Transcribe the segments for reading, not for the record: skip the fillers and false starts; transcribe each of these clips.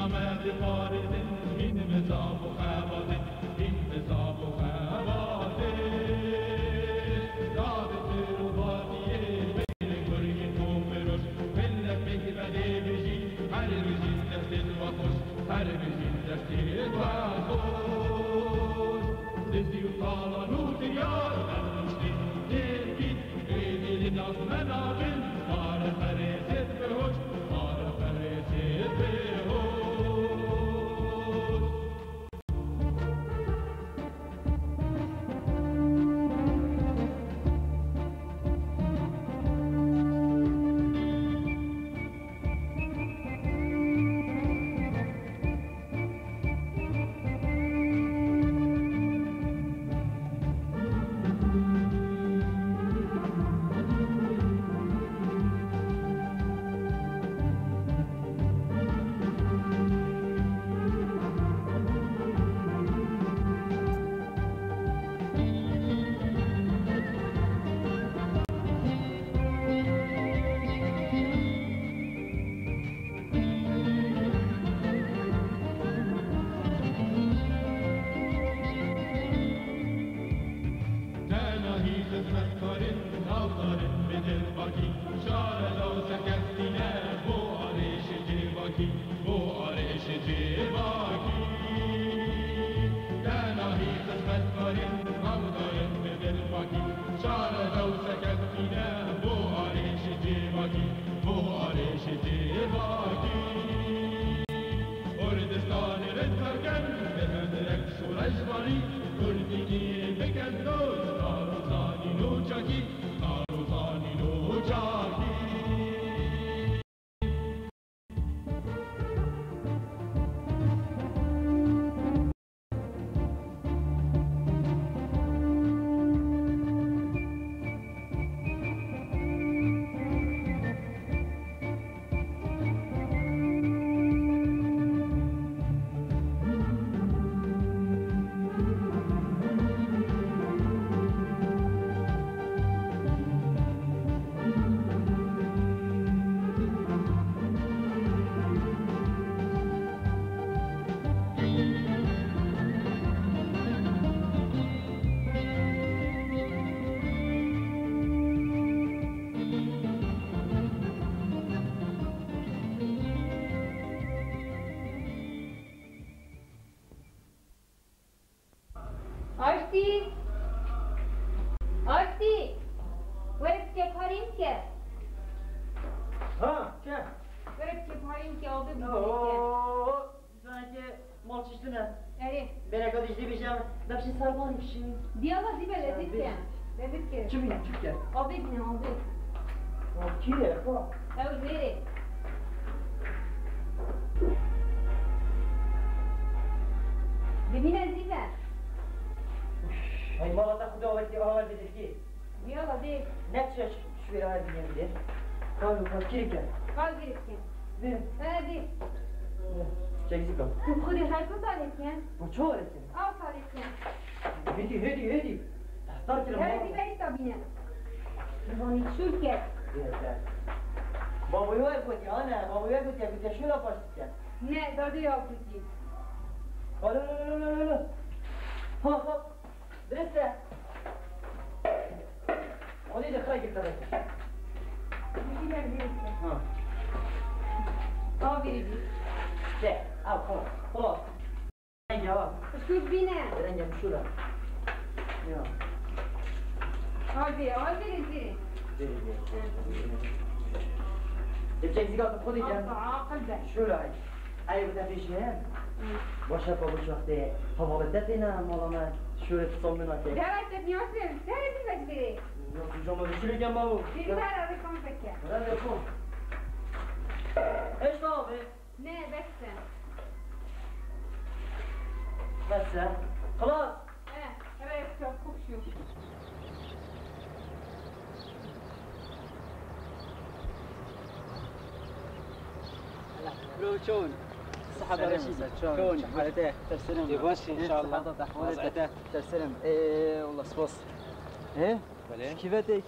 شلون؟ صحة رشيد شلون حالته؟ تسلم يبوسي ان شاء الله وضعته تسلم ايه والله سبوس ايه كيفاتك؟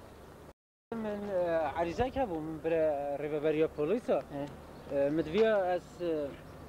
من عريزك هبو من ريفابريا بوليسا مدفيا از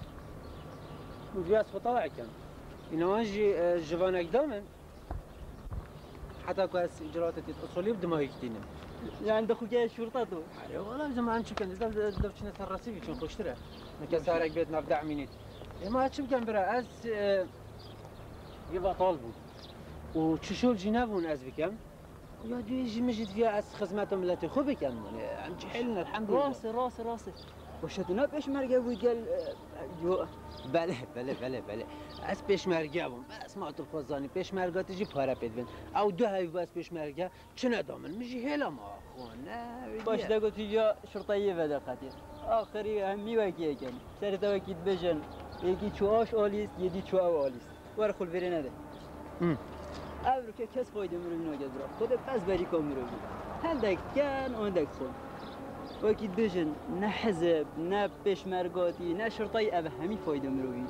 مدرياس خطاع كان إنه أنجي جوانك دامن حتى كاس إجراءات الأصولية بدما يكتينم يعني دخو جاي شرطة تو أيوة والله زمان شو كان دف شنو ترسيفي شنو خوشتره نكسرك بيت نبدأ منيت ما شو كان برا أز يبقى طالبه وتشول جنابون أز بكم يا دويجي مجد فيها أس خدماتهم التي خو بكم عم حلنا الحمد لله راسي وشتونا بيش مرقا ويقال جو بله از پیشمرگه بوم بس ما تو خوزانی پیشمرگه تجی پاره پیدن او دو هایی بس پیشمرگه چه ندامن میجی هلا ما خون نه باش دا قلت يا شرطية بدا قتيل آخري همي وكي كان سرت وكيد بجن يجي تشواش آليس يدي تشوا آليس ورخل برينا ده أبرو که کس فایده می‌رونه نگه برا خود بس بری کام می‌رونه هل دک کن آن دک خون وكيد بجن نه حزب نه پیشمرگاتی نه شرطی اب همی فایده می‌رونه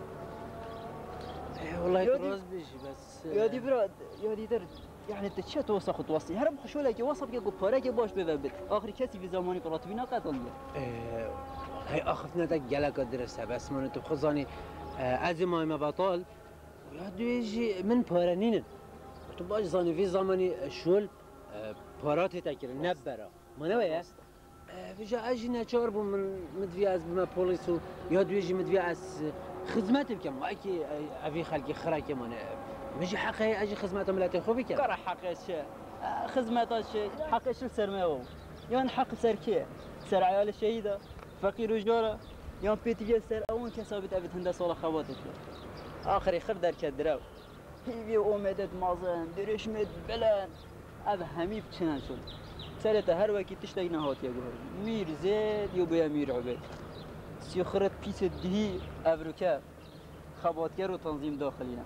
والله راز بيجي بس يادي برا يادي در يعني تشي توسخ توصي هرب خشوله كي وصف كي قباره كي باش بببت اخر كسي في زماني براتبينا قتل هي اخذنا دك جلك درسها بس من تو خزاني ازمه ما بطال يادو يجي من بارنين تو باش زاني في زماني شول باراتي تاكل نبره ما نويا بيجا اجي نشار بو من مدفياز بما بوليسو يادو يجي مدفياز خدماتي بكم واكي ابي خلقي خراكي من مجي حقي اجي خدماتهم لا تخوفي كم كره حقي شيء خدمات شيء حقي شو سرماو يان حق سركيه سر عيال الشهيده فقير وجاره يان بيتي سر اون كسابت ابد هند صالح خواتك اخر خر در كدراو هي اومدت مازن درش مد بلن اب همي بچنن شد سرت هر وقت تشتاق نهات يا جوهر مير زيد يبو مير عبيد سيخرت بيس الدهي ابروكا خباتكر وتنظيم داخلينا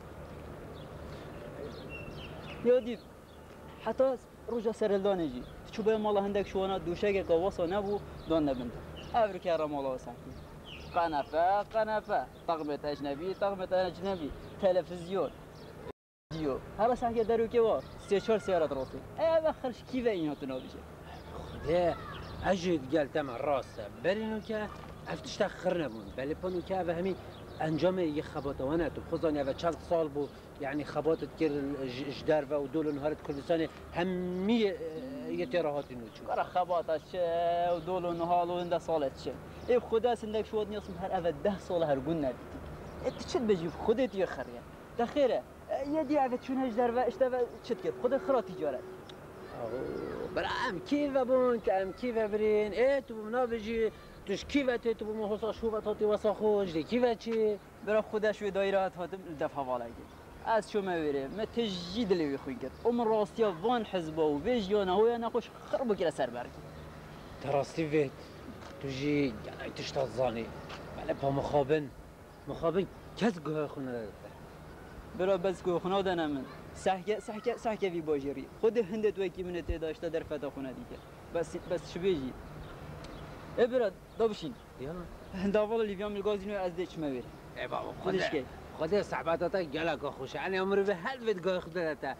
يادي حتى رجع سرلدانجي شو بين مالا هندك شوانا دوشاك قواصا نبو دون نبند ابروكا رمالا وسحكي قنفة طغمة أجنبي تلفزيون فيديو هلا سحكي داروكي وار سيشار سيارة راسي اي بخرش كيف اينا تنابيشه خدا اجد قال تمع راسه برينو که افتش تخرنا بون بله پنو که اوه همی انجام یه خباتوانه تو خزانی اوه چند سال بو يعني خباتت كير جدار و دول نهارت كردستان همي يتراهات نوچو كره خباتش ودول نهال وند سالت شه اي خدا سندك شود نياسم هر اول 10 سال هر گون ندید اتشد بجيب خودت يا خريه دخيره يدي عفت شون هجدار و اشتبه تشد كده خود خرا تجارت برام كيف بون كام كيف برين ايه تو منا بيجي توش كيف تو بمو حسا شو بتاتي وسا خوش دي كيف چي برا خدا شو دايرات هاتم الدفع والاقي از شو ما بيري ما تجيد اللي يخوي قد ام راستيا وان حزبه وفيجيانا هو انا خوش خربو كلا سر برك تراستي فيت تجي يعني تشتازاني على با مخابن كاس جوه خونه برا بس گو خونه دادن من سحکه وی باجری خود هندت وکی من داشته در فتا خونه دیگه بس شو بیجی ای برا دابشین يلا داوال لیویا ملگازینو از دیچ ما بیر ای بابا خودش که خدا صعباتاتا گلک خوش يعني عمرو به هل بيت جوه خدتا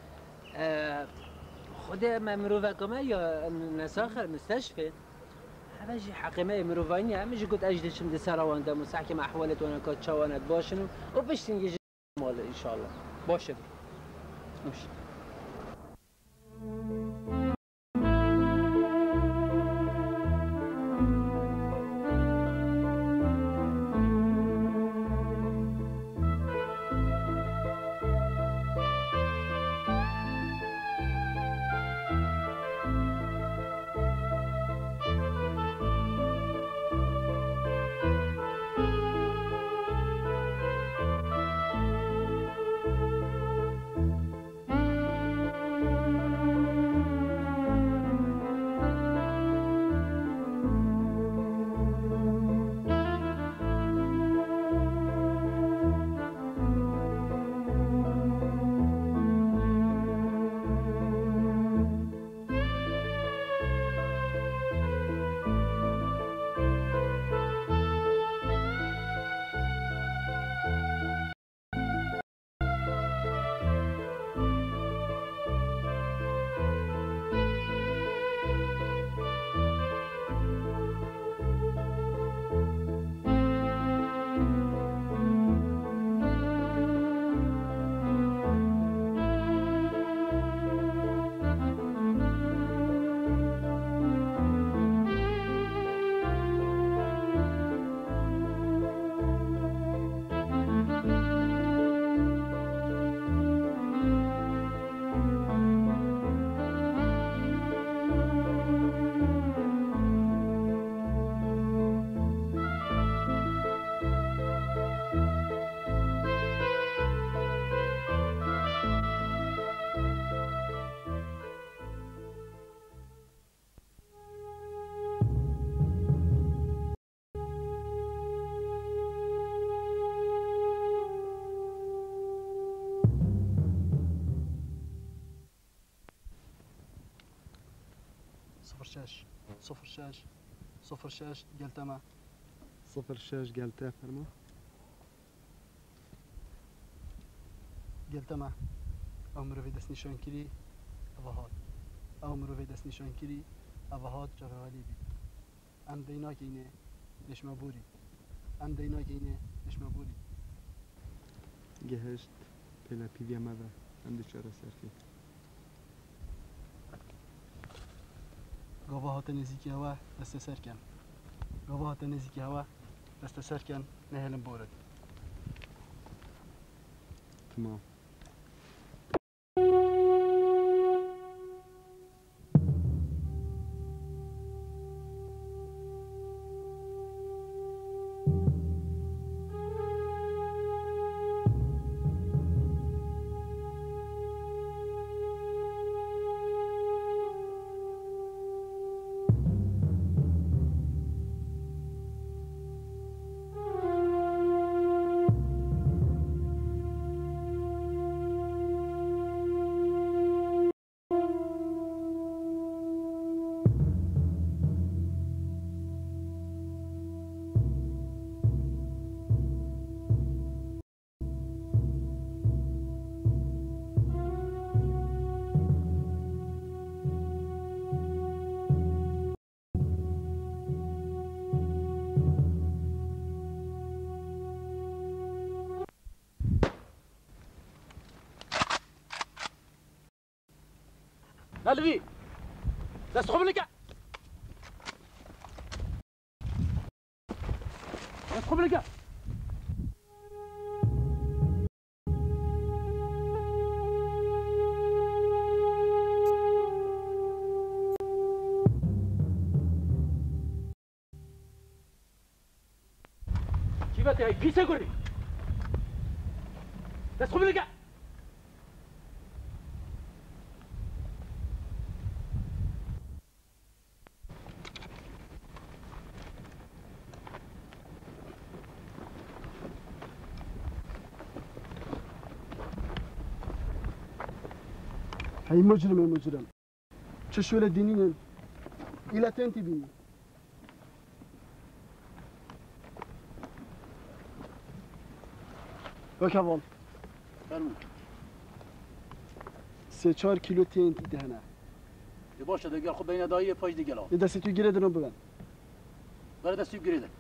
خدا ما مروفا كما يا نساخر مستشفى هواجي حقيمة مروفاني همجي قلت أجدشم دي سراوان دا مساحكي مع حوالت وانا كات شوانت باشنو وبشتنجي مال إن شاء الله باشه مش 06 06 قلتما 06 قلتها فرما قلتما او مروفي دست نشان كري اوهات او مروفي دست نشان كري اوهات جغالي بي ام دينا كينه نشما بوري ام دينا كينه نشما بوري گهشت پلا پیویا ماذا عندي چرا سركي قباهات نزيكي هوا دست سركن قباهات نزيكي هوا دست سركن نهلم بورد تمام هلفي دست خوب لك دست خوب لك كيف تهي بيسا قولي دست خوب لك هاي مجرم چشول دينين إلى تنتي بي وكفال فرمو 3-4 كيلو تنتي دهنا باشه دیگه خب بین دایی پاش دیگه لا يا دستي تو گيره درن ببن برای دستی گریده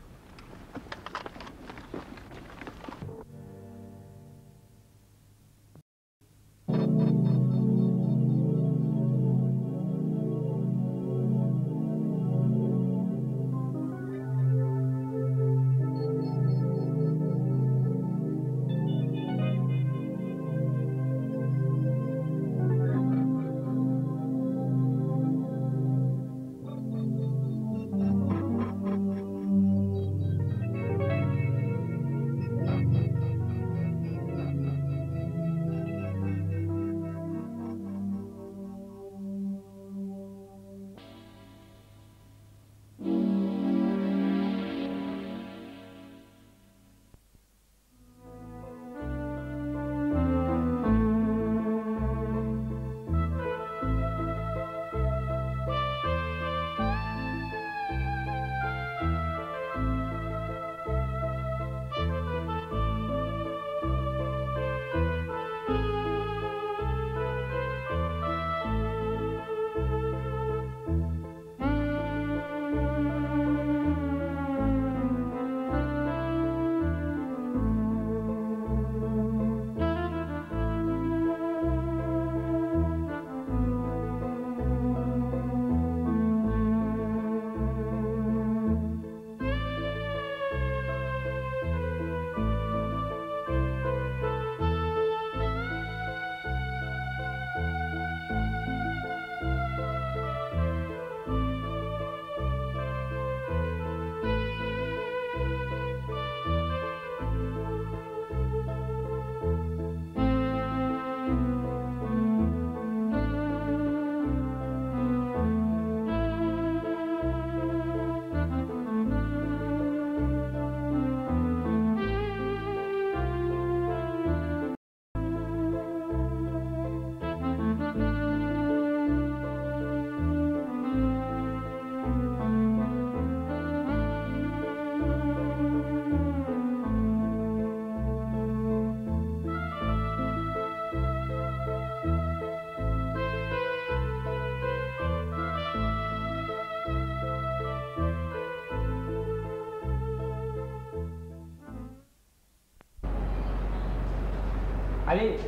علي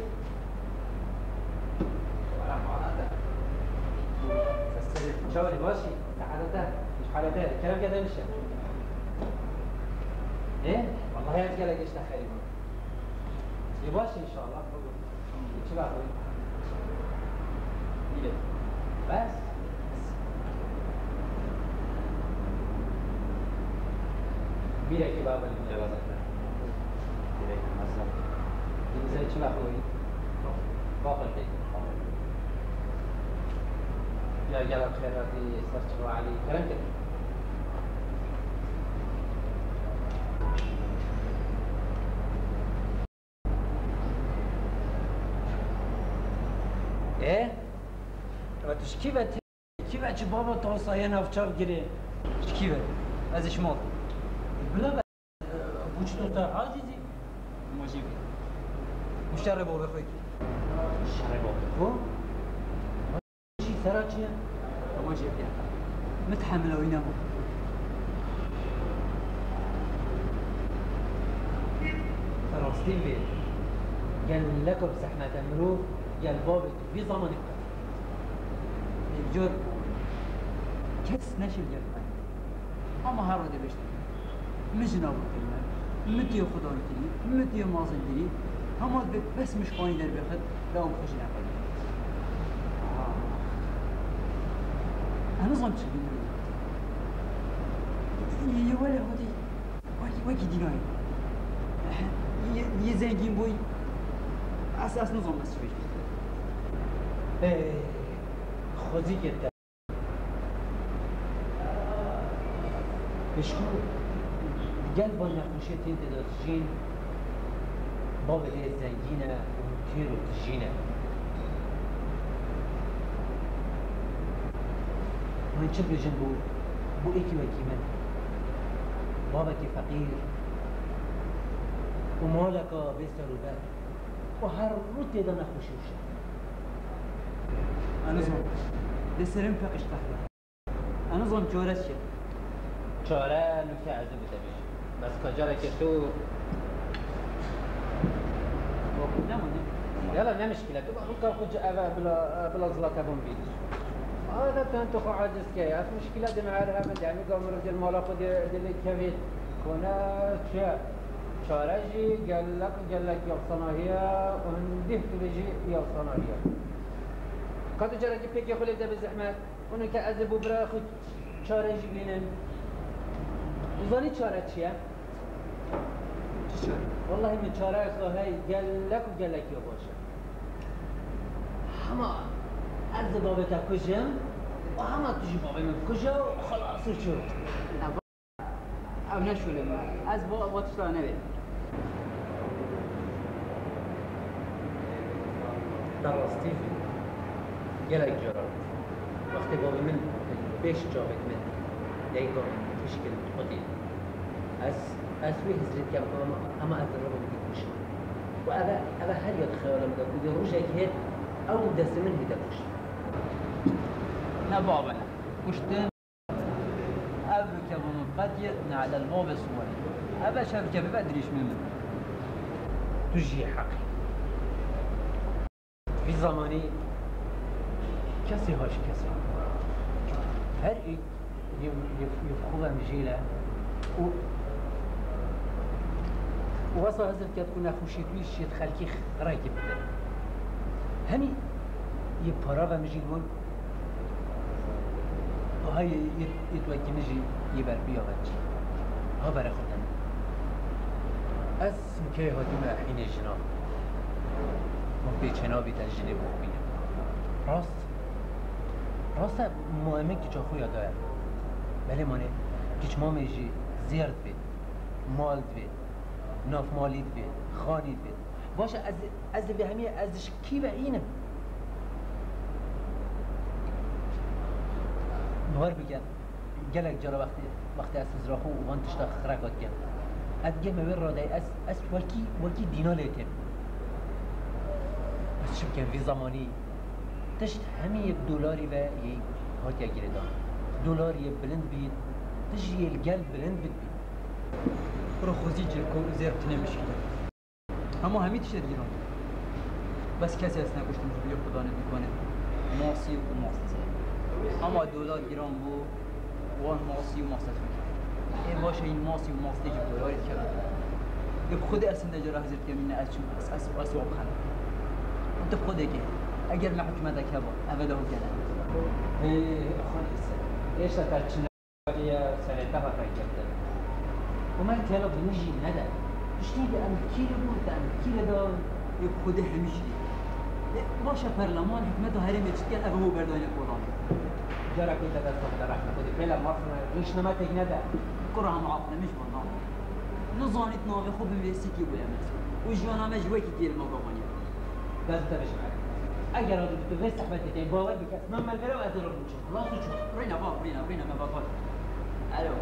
شاوري ماشي حالته مش حالته الكلام كده مش ايه والله يا رجاله ايش دخل يباشي ان شاء الله شو بقى بس بيرك بابا اللي جوازك بيرك مزه زي شو بقى باقي البيت يا جلال خيراتي استرجعوا علي كلام كده ايه؟ واتش كيف بابا توصينا في شاب جري؟ كيف؟ ازش مال بلا بقى بوجتو تا عاجزي ماشي مشتري بابا خوي مشتري بابا شي سراجيا ماشي بيا متحمل وينام راستين بيه قال لكم زحمة امرو قال بابك في زمانك الجور كس نشل جربان اما هارو دي بشتري مجنا بكلمة متي خدان تري متي مازن تري هما بس مش قاين در بخد لهم خوش نقل انا ظلمت شو يا ولا هودي وكي ديناي يزنجين بوي اساس نظام مسوي خودی گرده بشکو گل با نقوشه تین داد جین باب لی زنگینه و تیر و تجینه من چه بجن بو ایکی وکی من بابا کی فقیر و مالکا بسر و بر و هر رو تیدا نقوشه وشه أنا ظلم لسرم فقش تحت أنا ظلم شورة شيء شورة نكتة عزب تبيش بس كجارة كتو يلا ما مشكلة تبقى نكتة خج بلا زلات أبون بيدش هذا كان تخو عاجز كياس مشكلة دي معارها من دعني قامر دي المالا خد دي كفيت كنا شيء شورة جي قال لك يغصنا هي وهنديه تبيجي يغصنا هي كاتو جرى جبتك يا خليل ده بالزحمة وانا كأذب وبرا خد شارع جبلينن وظني شارع شيا والله من شارع هاي قال لك وقال لك يا باشا هما أرض بابتها كجم وهما تجي بابي من كجا وخلاص وشو أو نشو لما از بابا تشتغل نبي درستي يلاك جرات وقت بابي من بيش جابت من يايكم تشكل قديم از وی هزرت كم اما اضرب بدي كوش وابا هل يتخيل من بدي روجك هيك او دست من هيدا كوش نا بابا كشتن ابو كم قديتنا على الباب الصوري ابا شبكه ببدريش منه تجي حقي في زماني کسی هاش کسی هر ای يفخوها مجيلة ووصل هذا كي تكون أخوشي تويش يتخلكي رايكي بدل هني يبهرابا مجي هون وهاي يتوكي مجي يبر بيا غنجي ها برا خدنا اسم كي هاتي ما حين جنا ممكن جنابي تجنب مؤمنة راست مهمه که چه خویا داره ولی مانه کیچ ما میجی زیرد بید مال بید ناف مالید بید خانید بید باشه از به همی ازش کی و اینم نوار بگم گلک جرا وقتی از راخو و وان تشتا خرکات گم ادگه مویر را دای از وکی دینا لیتیم بس شب کن وی زمانی تشت همي $1 و هات يجري ده $1 بلند بيد تجي القلب بلند بيد رو خوزي جلكو زير تني مشكلة هما همي تشتري جيران بس کسی از نکشته میشه خدا نمیکنه ماسی و ماست اما دولار گران بود وان ماسی و ماست میکنه این باشه این ماسی و ماست دیگه دولاری کرد یه خود اصلا نجار حضرت کمینه از چون از واب خانه انت خودی که اگر محکمه دکبا اوله کنه خالص ايش ترتشنا يا سنتها فايتة وما انت يلا بنجي ندى جديد ام كيلو بود ام كيلو دار یه خود همیشه باشه پارلمان حکمت هرم چیکار ابو بردان قرآن جرى كنت تدخل رحمة خدي فيلا مصر ليش نمتك ندى قرآن معاقله مش والله نظانت ناوي خوب بيسكي ولا مثلا وجوانا مجوي كتير موضوعاني لازم تمشي معك اگر هذا بتغير صحبتك باور بك اسمع ما البلا وادر المشي خلاص وشو رينا باب رينا ما بطل الو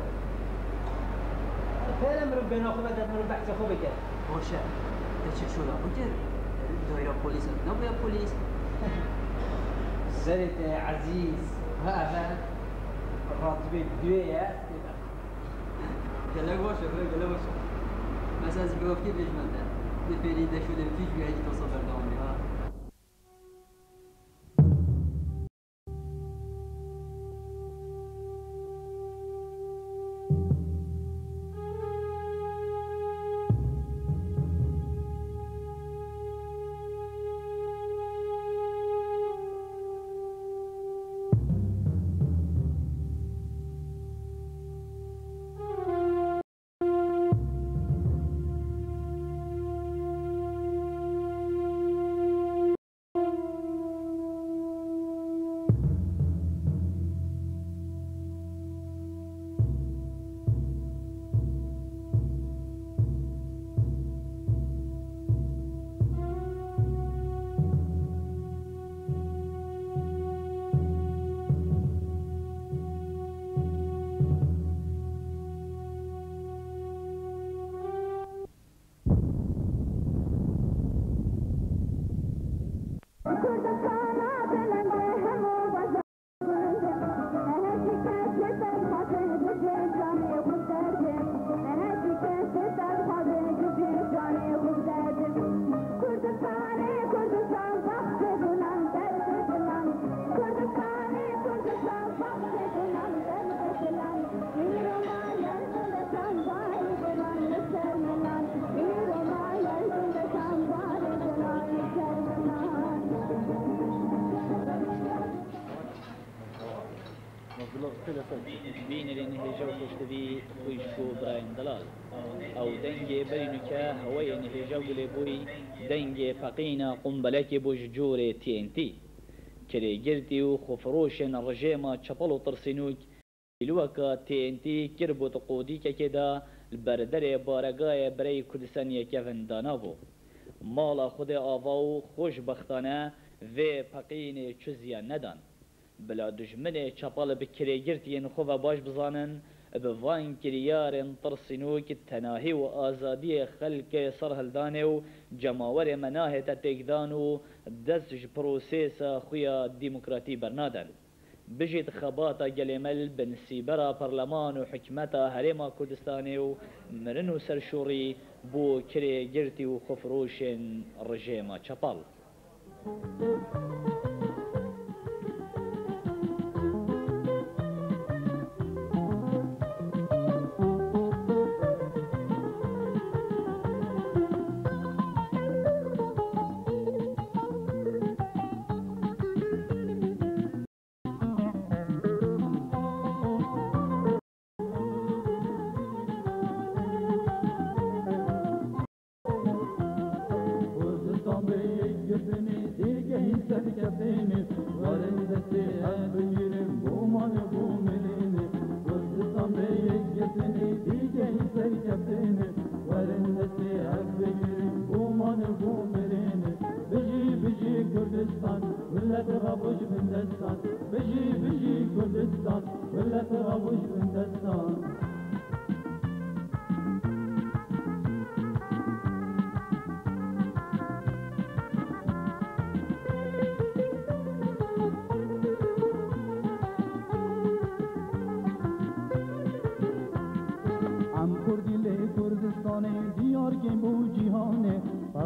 فعلا ربنا خو بدك من بحث خو بك باشه چه شو لا بوتر دايره بوليس نبغى بوليس زرت عزيز هذا راتبي دوية قال باشه قال باشه مثلا زيقف كيف ليش مالته دبيري ده شو ده فيش بيجي تصبر دوامي ها بين الانهجا وكشتبي ويشكو براين دلال او دنجي برينوكا هوي انهجا ولبوي دنجي فقينا قنبلك بوججور تي ان تي كري جرتي وخفروشن الرجيمة تشبلو ترسينوك الوكا تي ان تي كربو تقودي كدا البردر بارقاي بري كردستانيا كيفن دانابو مالا خود آواو خوش بختانه و فقين چزيا ندان بلا دجمن چپال بکری گرتین خواه باش بزانن بوان کریارن ترسینوک تناهی و آزادی خلق سرهلدانه و جماور مناه تتگدان و دستش پروسیس خویا دیموکراتی برنادن بجید خباتا گلیمل بنسیبرا پرلمان و حکمتا هرما کردستانی و مرنو سرشوری بو کری گرتی و خفروشن رژیما چپال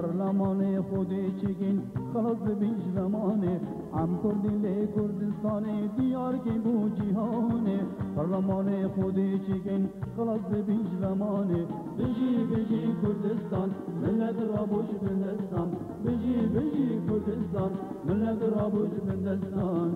پارلمان خودی چگین خلاص بیش زمانه هم کردی کردستان دیار که بو جهانه پارلمان خودی چگین خلاص بیش زمانه بجی بجی کردستان ملت را بوش بندستان بجی بجی کردستان ملت را بوش بندستان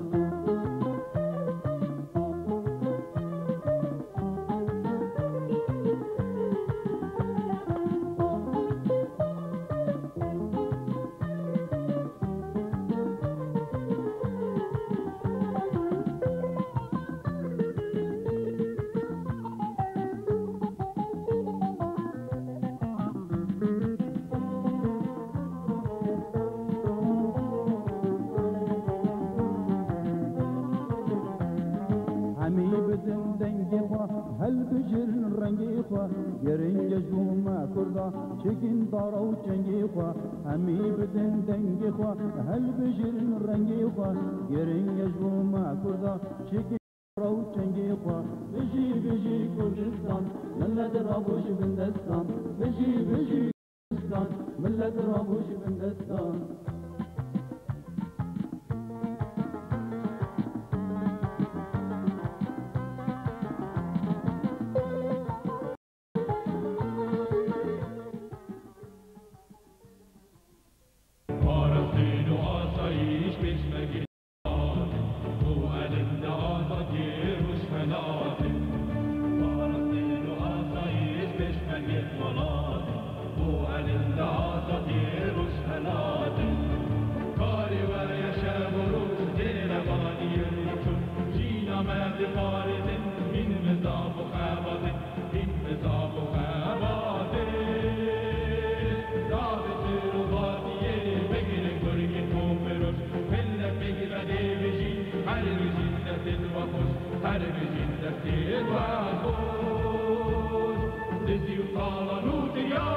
چکین دارا و چنگی خوا همی بدن دنگی خوا هل بجرن رنگی خوا گرنگش بو ما کردا چکین دارا و چنگی خوا بجی بجی کردستان ملت رابوش بندستان بجی بجی کردستان ملت رابوش بندستان This you call a new